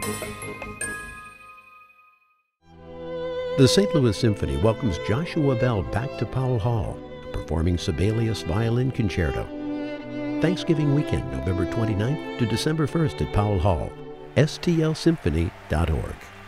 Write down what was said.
The St. Louis Symphony welcomes Joshua Bell back to Powell Hall, performing Sibelius Violin Concerto. Thanksgiving weekend, November 29th to December 1st at Powell Hall, stlsymphony.org.